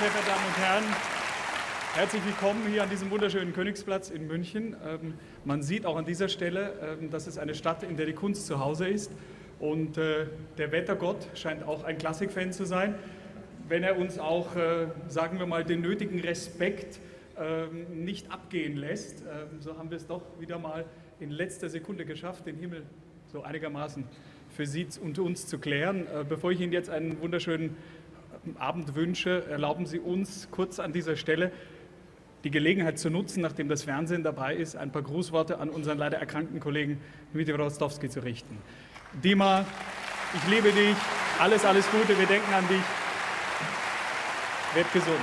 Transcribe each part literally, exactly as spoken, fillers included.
sehr verehrte Damen und Herren, herzlich willkommen hier an diesem wunderschönen Königsplatz in München. Ähm, man sieht auch an dieser Stelle, ähm, dass es eine Stadt, in der die Kunst zu Hause ist. Und äh, der Wettergott scheint auch ein Klassikfan zu sein, wenn er uns auch, äh, sagen wir mal, den nötigen Respekt äh, nicht abgehen lässt. Äh, so haben wir es doch wieder mal in letzter Sekunde geschafft, den Himmel so einigermaßen für Sie und uns zu klären. Äh, bevor ich Ihnen jetzt einen wunderschönen Abend wünsche, erlauben Sie uns kurz an dieser Stelle die Gelegenheit zu nutzen, nachdem das Fernsehen dabei ist, ein paar Grußworte an unseren leider erkrankten Kollegen Dmitri Rostowski zu richten. Dima, ich liebe dich, alles, alles Gute, wir denken an dich. Werd gesund.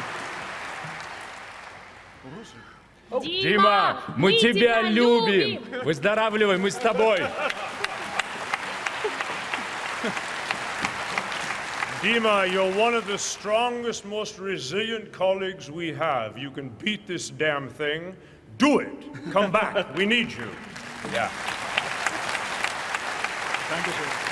Дима, мы тебя любим! Выздоравливай, мы с тобой! Dima, you're one of the strongest, most resilient colleagues we have. You can beat this damn thing. Do it. Come back. We need you. Ja. Dankeschön.